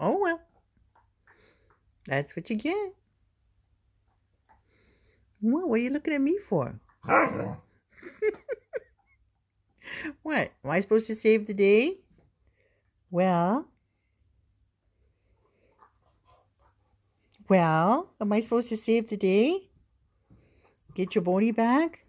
Oh, well. That's what you get. What are you looking at me for? What? Am I supposed to save the day? Well, am I supposed to save the day? Get your bony back?